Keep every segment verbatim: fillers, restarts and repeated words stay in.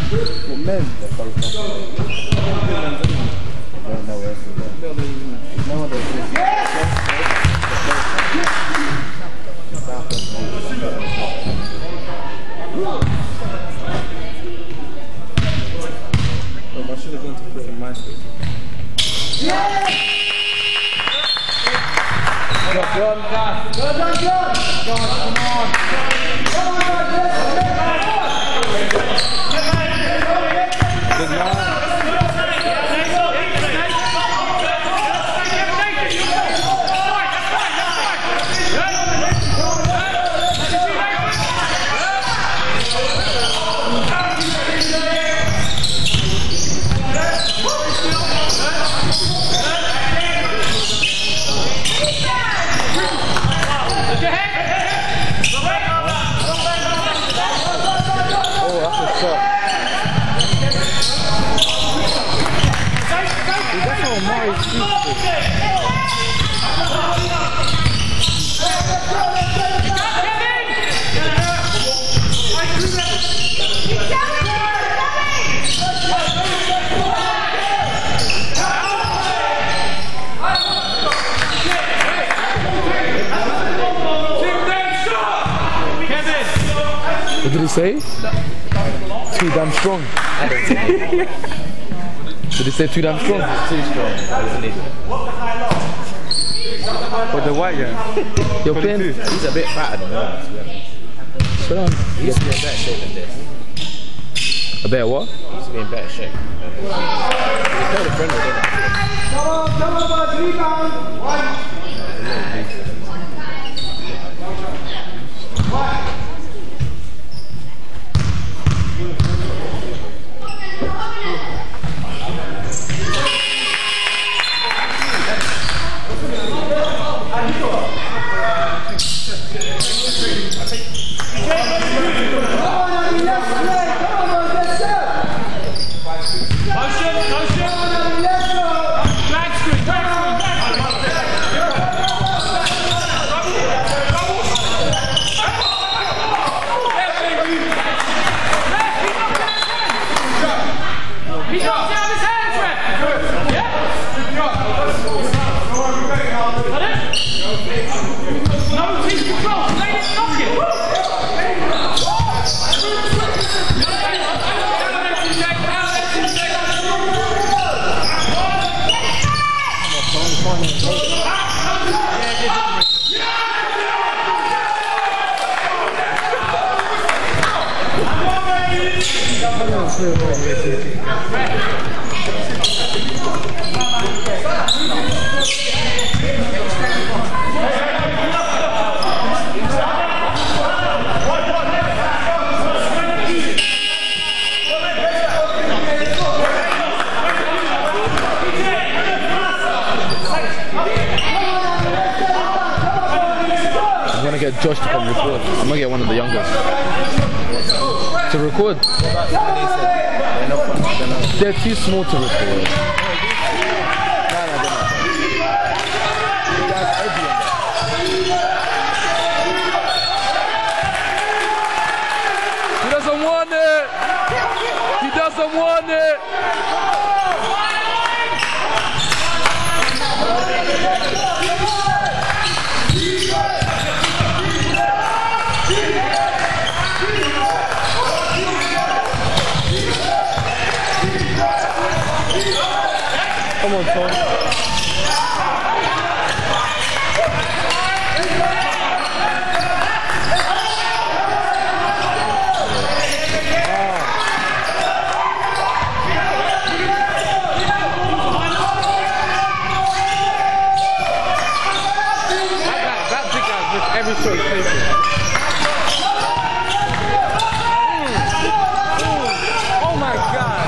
For men, they're both not. I don't know where else to go. No one does this. Oh, I should have gone to freaking MySpace. Yeah! Go, John. Go, John, John! John, come on! Come on, John, good man. What did he say? Too damn strong. Did he say too damn strong? Too strong. For the white guy. You're playing. He's a bit fatter than that. Put on. He used to be in better shape than this. A better what? He used to be in better shape. He's not a friend with him. Come on, come on, boys, rebound. One. I'm gonna get Josh to come record. I'm gonna get one of the youngest to record. They're too small to record. He doesn't want it. He doesn't want it. Come on, Tom. That big guy with every shot he's taking. Oh my God.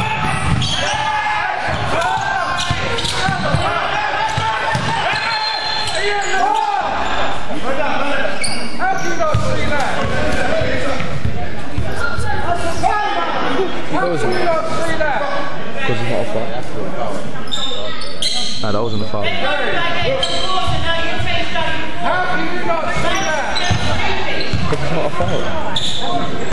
Because it's not a foul. Nah, that wasn't a foul. How can you not see that? Because it's not a foul.